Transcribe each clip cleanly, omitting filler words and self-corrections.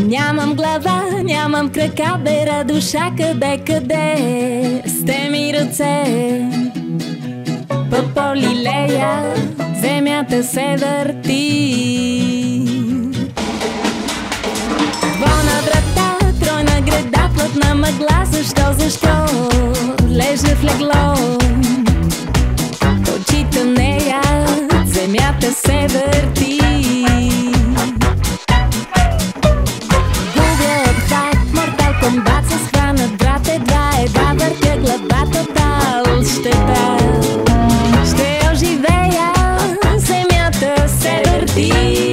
Нямам глава, нямам крака, бера душа къде, къде сте ми ръце. По полилея земята се върти. Двойна врата, тройна града, плътна мъгла. Защо лежа в легло? Очите нея, земята се върти. Комбат с хванат брат, едва въртя главата, тал щета. Ще оживея, земята се върти.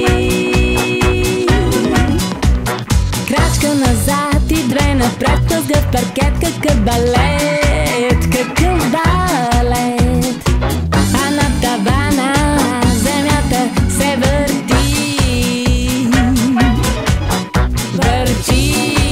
Крачка назад и две напред, тъзгав паркет, какъв балет, какъв балет. А над тавана земята се върти. Върти.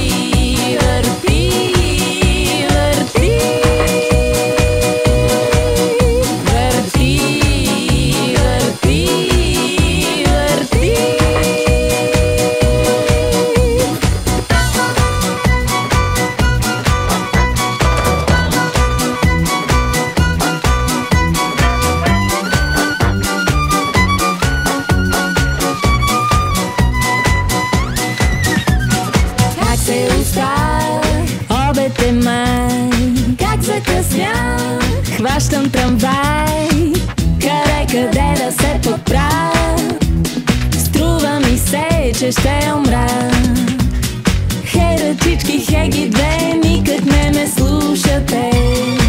Обед е май, как закъснях, хващам трамвай, къде да се подпра. Струва ми се, че ще умра. Хей, ръчички, хей ги две, никак не ме слушате.